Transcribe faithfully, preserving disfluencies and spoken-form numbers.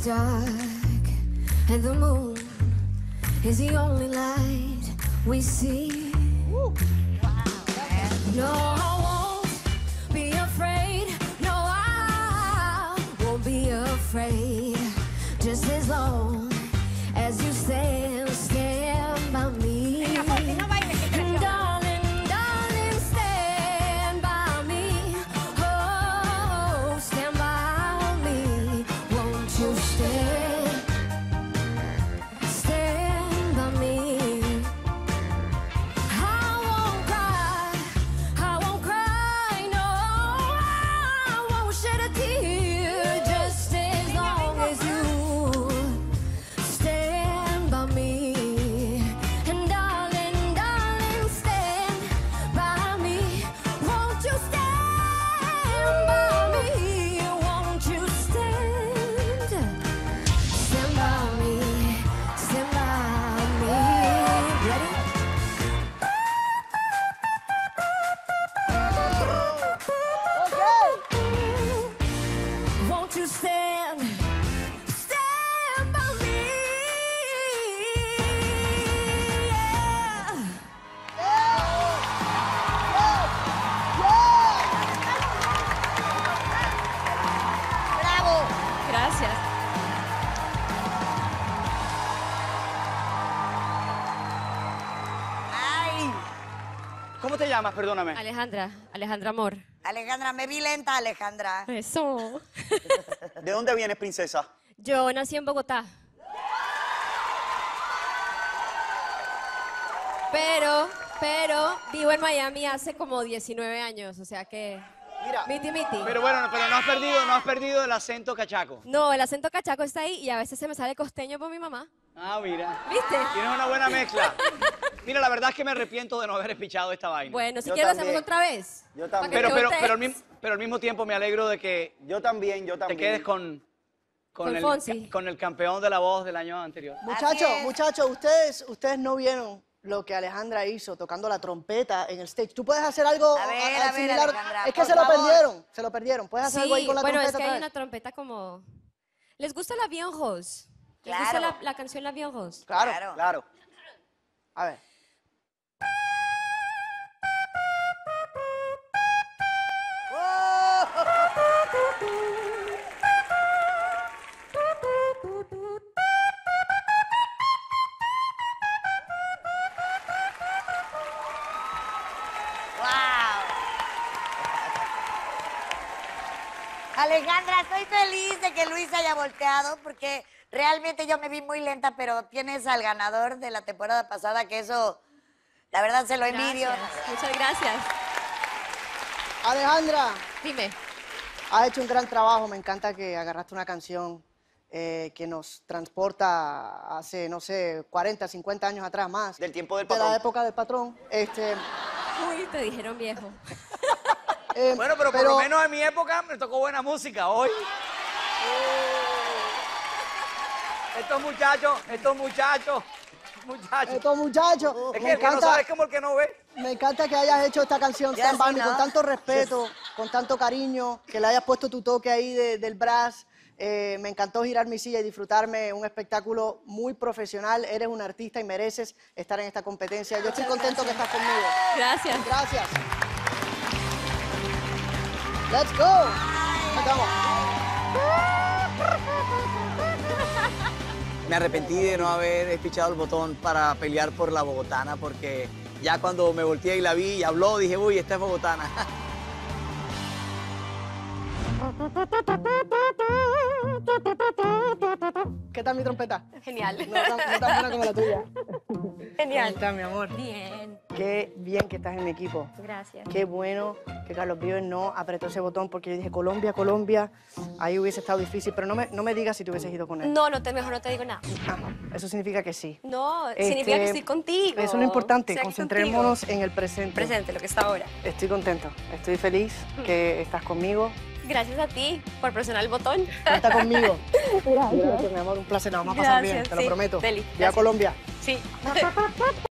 it's dark and the moon is the only light we see. Woo. Wow. No, I won't be afraid. No, I won't be afraid. Just as long as you stand, stand by me. And darling, darling, stand by me. Oh, stand by me. Won't you stand, stand by me? I won't cry, I won't cry, no, I won't shed a tear. Just as long as you stand by me. And darling, darling, stand by me. Won't you stand by me? Won't you stand? Stand by me, stand by me. Ready? Won't you stand, stand by me? Yeah. ¡Bravo! Gracias. ¡Ay! ¿Cómo te llamas? Perdóname. Alejandra, Alejandra Amor. Alejandra, me vi lenta, Alejandra. Eso. ¿De dónde vienes, princesa? Yo nací en Bogotá. Pero, pero vivo en Miami hace como diecinueve años, o sea que... Mira, Miti, miti. pero bueno, pero no has perdido, no has perdido el acento cachaco. No, el acento cachaco está ahí y a veces se me sale costeño por mi mamá. Ah, mira. ¿Viste? Tienes una buena mezcla. Mira, la verdad es que me arrepiento de no haber espichado esta vaina. Bueno, si Yo quieres lo también. hacemos otra vez. Yo Para también. que pero, te pero, voltees. pero, al mismo, pero al mismo tiempo me alegro de que Yo también, yo te también. quedes con, con, Con el, Fonsi. con el campeón de la voz del año anterior. Muchachos, Así es. muchachos, ustedes, ustedes no vieron lo que Alejandra hizo tocando la trompeta en el stage. ¿Tú puedes hacer algo A ver, a- a ver, similar? Alejandra, Es que por se lo favor. perdieron, se lo perdieron. ¿Puedes hacer Sí, algo ahí con la bueno, es trompeta que otra hay vez? una trompeta como... ¿Les gusta la Vion Rose? ¿Les Claro. gusta la, la canción La Vion Rose? Claro, Claro. Claro. a ver. ¡Wow! Alejandra, estoy feliz de que Luis haya volteado porque realmente yo me vi muy lenta, pero tienes al ganador de la temporada pasada, que eso, la verdad, se lo envidio. Gracias, muchas gracias. Alejandra, Dime. has hecho un gran trabajo. Me encanta que agarraste una canción eh, que nos transporta hace, no sé, cuarenta, cincuenta años atrás más. Del tiempo del De la patrón. época del patrón. Este, Uy, te dijeron viejo. eh, Bueno, pero por lo menos en mi época me tocó buena música. Hoy. Estos muchachos, estos muchachos, muchachos. Estos muchachos, Es me que el que no encanta- sabe es como el que no ve. Me encanta que hayas hecho esta canción, Ya Stand By sí, Me, ¿no? con tanto respeto, con tanto cariño, que le hayas puesto tu toque ahí de- del brass. Eh, me encantó girar mi silla y disfrutarme un espectáculo muy profesional. Eres un artista y mereces estar en esta competencia. Yo estoy contento que estás conmigo. Gracias. Gracias. Let's go. Ahí vamos. Me arrepentí de no haber espichado el botón para pelear por la bogotana, porque ya cuando me volteé y la vi y habló, dije, uy, esta es bogotana. ¿Qué tal mi trompeta? Genial. No tan, no tan buena como la tuya. Genial. ¿Cómo estás, mi amor? Bien. Qué bien que estás en mi equipo. Gracias. Qué bueno que Carlos Vives no apretó ese botón, porque yo dije, Colombia, Colombia, ahí hubiese estado difícil, pero no me, no me digas si te hubieses ido con él. No, no te, mejor no te digo nada. Ah, eso significa que sí. No, Este, significa que estoy contigo. Eso es lo importante, Estoy aquí concentrémonos en el presente. contigo. Presente, lo que está ahora. Estoy contento, estoy feliz que estás conmigo. Gracias a ti por presionar el botón. Cuenta conmigo. Gracias. mi amor, un placer, la vamos a pasar bien, Gracias, te lo sí. prometo. Deli, Ya a gracias. Colombia. Sí.